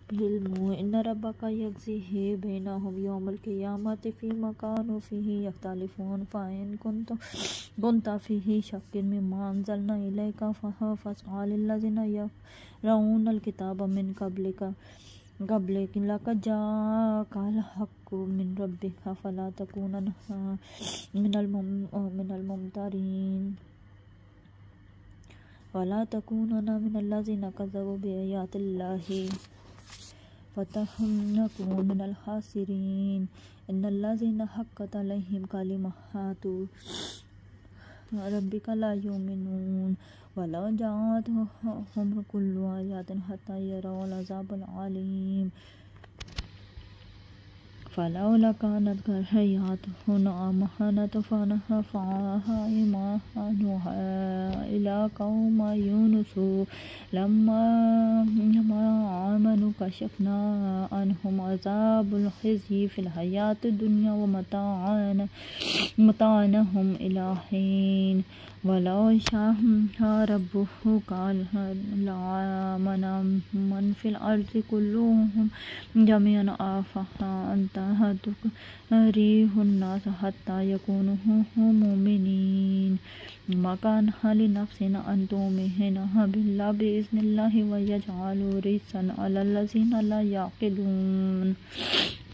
Bill इन्न रब्बका यक़ज़ी बैनहुम यौमल क़ियामति फ़ीमा कानू फ़ीही यख़्तलिफ़ून फ़इन कुन्त फ़ी शक्किन मिम्मा अंज़लना इलैका फ़स्अल लल्लज़ीना यक़रऊनल किताब मिन क़ब्लिका लक़द जाअकल हक़्क़ु मिन रब्बिका फ़ला तकूनन्ना मिनल मुमतरीन वला तकूनन्ना मिनल्लज़ीना कज़्ज़बू बिआयातिल्लाहि फ़तकुन मिनल ख़ासिरीन इन्नल्लज़ीना हक़्क़त अलैहिम कलिमतु रब्बिका ला युमिनून वलौ जाअतहुम कुल्लु आयतिन हत्ता यरौल अज़ाबल अलीम फ़लौला कानत क़र्यतुन आमनत फ़नफ़अहा ईमानुहा इल्ला क़ौमा यूनुस लम्मा आमनू कशफ़ना अन्हुम अज़ाबल ख़िज़्यि फ़िल हयातिद दुन्या व मताअनहुम इला हीन वलौ शाअ रब्बुका लआमना मन फ़िल अर्ज़ि कुल्लुहुम जमीअन अफ़अन्ता तुकरिहुन नास हत्ता यकूनू मुमिनीन मा कान लिनफ़्सिन अन तुमिना बिल्लाहि बिइज़्निल्लाहि व यजअलू रिजसन अलल्लज़ीना ला यअक़िलून।